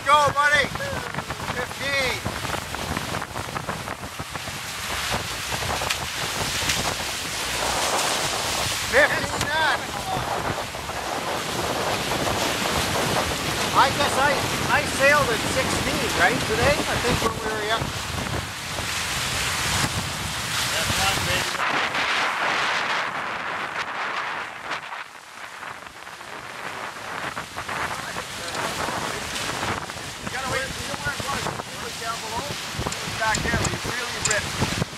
Let's go, buddy. 15. 15 knots. I guess I sailed at 16, right, today? I think when we were, yeah. That's not big. You gotta wait, you know where it was? It was down below. It was back there, we really ripped.